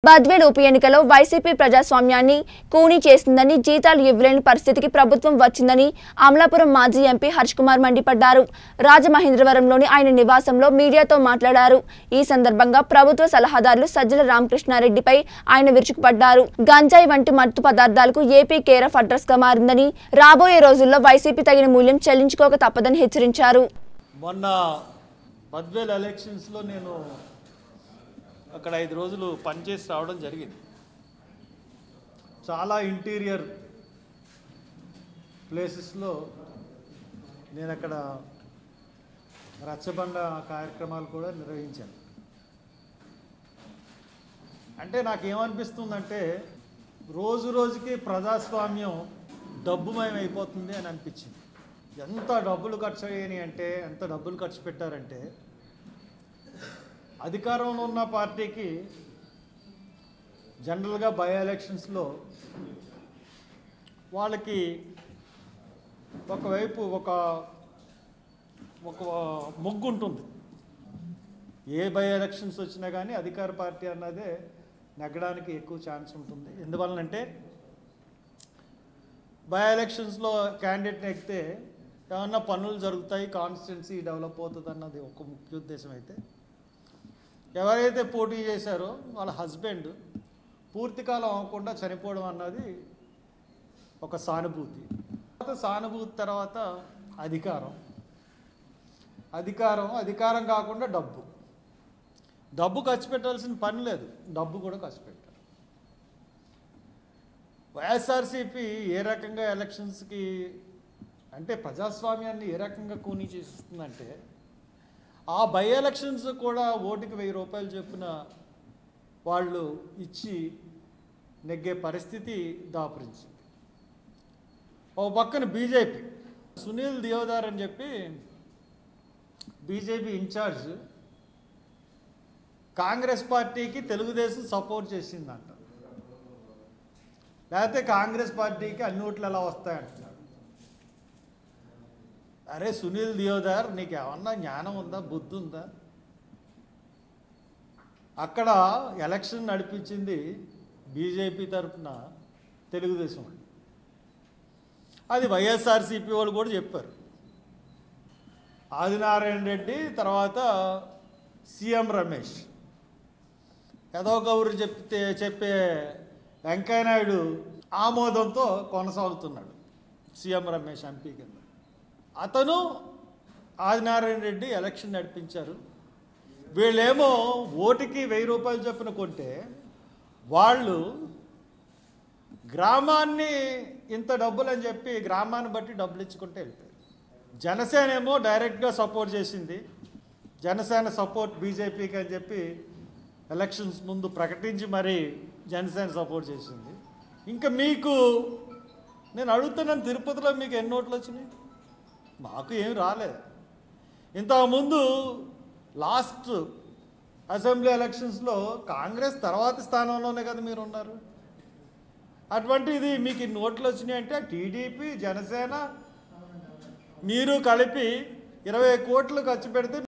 బద్వేల్ ఉప ఎన్నికలో వైసీపీ ప్రజాస్వామ్యాన్ని కూనీ చేసిందని, జీతాలు ఇవ్వలేని పరిస్థితికి ప్రభుత్వం వచ్చిందని అమలాపురం మాజీ ఎంపీ హర్ష్ కుమార్ మండిపడ్డారు. రాజమహేంద్రవరంలోని ఆయన నివాసంలో మీడియాతో మాట్లాడారు. ఈ సందర్భంగా ప్రభుత్వ సలహాదారులు సజ్జల రామకృష్ణారెడ్డిపై ఆయన విరుచుకుపడ్డారు. గంజాయి వంటి మత్తు పదార్థాలకు ఏపీ కేర్ ఆఫ్ అడ్రస్ గా మారిందని, రాబోయే రోజుల్లో వైసీపీ తగిన మూల్యం చెల్లించుకోక తప్పదని హెచ్చరించారు. మొన్న బద్వేల్ ఎలక్షన్స్లో నేను అక్కడ 5 రోజులు పనిచేసి రావడం జరిగింది. చాలా ఇంటీరియర్ ప్లేసెస్లో నేను అక్కడ రచ్చబండ కార్యక్రమాలు కూడా నిర్వహించాను. అంటే నాకేమనిపిస్తుందంటే రోజు రోజుకి ప్రజాస్వామ్యం డబ్బుమయం అయిపోతుంది అని అనిపించింది. ఎంత డబ్బులు ఖర్చు అయ్యాయి అంటే, ఎంత డబ్బులు ఖర్చు పెట్టారంటే, అధికారంలో ఉన్న పార్టీకి జనరల్గా బై ఎలక్షన్స్లో వాళ్ళకి ఒకవైపు ఒక మొగ్గు ఉంటుంది. ఏ బై ఎలక్షన్స్ వచ్చినా కానీ అధికార పార్టీ అన్నదే నెగ్గడానికి ఎక్కువ ఛాన్స్ ఉంటుంది. ఎందువలనంటే బై ఎలక్షన్స్లో క్యాండిడేట్ నెగ్గితే ఏమన్నా పనులు జరుగుతాయి, కాన్స్టిట్యున్సీ డెవలప్ అవుతుంది అన్నది ఒక ముఖ్య ఉద్దేశం. అయితే ఎవరైతే పోటీ చేశారో వాళ్ళ హస్బెండ్ పూర్తికాలం అవ్వకుండా చనిపోవడం అన్నది ఒక సానుభూతి. సానుభూతి తర్వాత అధికారం కాకుండా డబ్బు ఖర్చు పెట్టాల్సిన పని లేదు, డబ్బు కూడా ఖర్చు పెట్టారు. వైఎస్ఆర్సీపీ ఏ రకంగా ఎలక్షన్స్కి అంటే ప్రజాస్వామ్యాన్ని ఏ రకంగా కూనీ చేస్తుందంటే, ఆ బై ఎలక్షన్స్ కూడా ఓటుకి 1000 రూపాయలు చొప్పున వాళ్ళు ఇచ్చి నెగ్గే పరిస్థితి దాపురించింది. ఓ పక్కన బీజేపీ సునీల్ దేవదార్ అని చెప్పి బీజేపీ ఇన్ఛార్జ్ కాంగ్రెస్ పార్టీకి తెలుగుదేశం సపోర్ట్ చేసిందంట. లేకపోతే కాంగ్రెస్ పార్టీకి అన్ని ఓట్లు ఎలా వస్తాయంటున్నాడు. అరే సునీల్ దేవదార్, నీకు ఏమన్నా జ్ఞానం ఉందా, బుద్ధి ఉందా? అక్కడ ఎలక్షన్ నడిపించింది బీజేపీ తరఫున తెలుగుదేశం వాళ్ళు. అది వైఎస్ఆర్సీపీ వాళ్ళు కూడా చెప్పారు. ఆదినారాయణ రెడ్డి తర్వాత సీఎం రమేష్ ఏదో కబురు చెప్పే వెంకయ్యనాయుడు ఆమోదంతో కొనసాగుతున్నాడు సీఎం రమేష్ ఎంపీ కింద. అతను ఆదినారాయణ రెడ్డి ఎలక్షన్ నడిపించారు. వీళ్ళేమో ఓటుకి 1000 రూపాయలు చొప్పున కొంటే వాళ్ళు గ్రామాన్ని ఇంత డబ్బులు అని చెప్పి గ్రామాన్ని బట్టి డబ్బులు ఇచ్చుకుంటే వెళ్ళిపోయారు. జనసేన ఏమో డైరెక్ట్గా సపోర్ట్ చేసింది. జనసేన సపోర్ట్ బీజేపీకి అని చెప్పి ఎలక్షన్స్ ముందు ప్రకటించి మరి జనసేన సపోర్ట్ చేసింది. ఇంకా మీకు నేను అడుగుతున్నాను, తిరుపతిలో మీకు ఎన్ని ఓట్లు వచ్చినాయి? మాకు ఏమి రాలేదు. ఇంతకుముందు లాస్ట్ అసెంబ్లీ ఎలక్షన్స్లో కాంగ్రెస్ తర్వాతి స్థానంలోనే కదా మీరు ఉన్నారు. అటువంటిది మీకు ఇన్ని ఓట్లు వచ్చినాయి అంటే టీడీపీ జనసేన మీరు కలిపి 20 కోట్లు ఖర్చు పెడితే